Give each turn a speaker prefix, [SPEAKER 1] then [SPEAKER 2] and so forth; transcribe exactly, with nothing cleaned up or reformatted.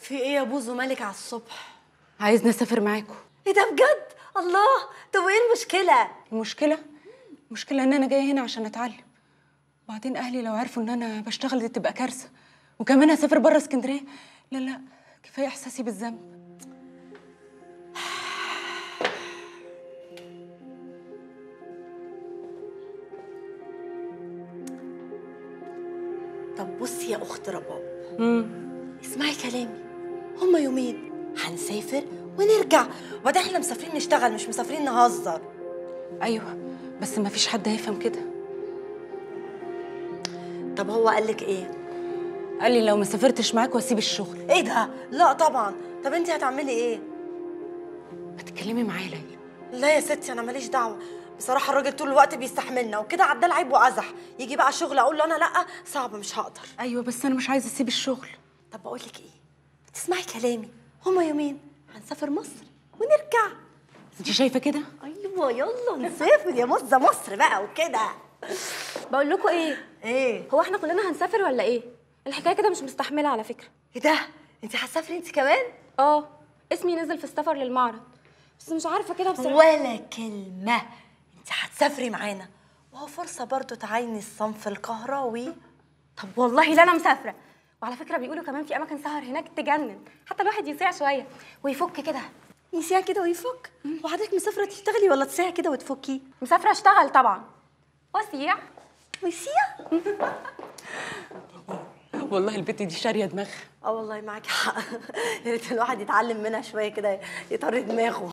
[SPEAKER 1] في ايه يا بوزو مالك على الصبح؟
[SPEAKER 2] عايزني اسافر معاكم.
[SPEAKER 1] ايه ده بجد؟ الله، طب وايه المشكله؟
[SPEAKER 2] المشكله المشكله ان انا جايه هنا عشان اتعلم، وبعدين اهلي لو عرفوا ان انا بشتغل دي تبقى كارثه، وكمان هسافر بره اسكندريه. لا لا، كفايه احساسي بالذنب.
[SPEAKER 1] طب بصي يا اخت رباب،
[SPEAKER 2] امم
[SPEAKER 1] اسمعي كلامي، هما يومين هنسافر ونرجع، وبعدين احنا مسافرين نشتغل مش مسافرين نهزر.
[SPEAKER 2] ايوه بس ما فيش حد هيفهم كده.
[SPEAKER 1] طب هو قالك ايه؟
[SPEAKER 2] قال لي لو ما سافرتش معاك واسيب الشغل.
[SPEAKER 1] ايه ده؟ لا طبعا. طب انت هتعملي ايه؟
[SPEAKER 2] ما تتكلمي معايا ليلى.
[SPEAKER 1] لا يا ستي انا ماليش دعوه، بصراحه الراجل طول الوقت بيستحملنا وكده عدال عيب وقزح، يجي بقى شغل اقول له انا لا صعب مش هقدر.
[SPEAKER 2] ايوه بس انا مش عايزه اسيب الشغل.
[SPEAKER 1] طب بقول لك ايه، تسمعي كلامي، هما يومين هنسافر مصر ونرجع.
[SPEAKER 2] انت شايفه كده؟
[SPEAKER 1] ايوه يلا نسافر يا مصر مصر بقى وكده.
[SPEAKER 3] بقول لكم ايه؟
[SPEAKER 1] ايه؟
[SPEAKER 3] هو احنا كلنا هنسافر ولا ايه؟ الحكايه كده مش مستحمله على فكره.
[SPEAKER 1] ايه ده؟ انت هتسافري انت كمان؟
[SPEAKER 3] اه، اسمي نزل في السفر للمعرض، بس مش عارفه كده بصراحه.
[SPEAKER 1] ولا كلمه، انت هتسافري معانا، وهو فرصه برضو تعايني الصنف الكهراوي.
[SPEAKER 3] طب والله لا انا مسافره، وعلى فكره بيقولوا كمان في اماكن سهر هناك تجنن، حتى الواحد يسيع شويه ويفك كده.
[SPEAKER 1] يسيع كده ويفك؟ وحضرتك مسافره تشتغلي ولا تسيع كده وتفكي؟
[SPEAKER 3] مسافره اشتغل طبعا واسيع
[SPEAKER 1] ويسيع.
[SPEAKER 2] والله البت دي شاريه دماغها.
[SPEAKER 1] اه والله معاكي حق. يا ريت الواحد يتعلم منها شويه كده يطري دماغه.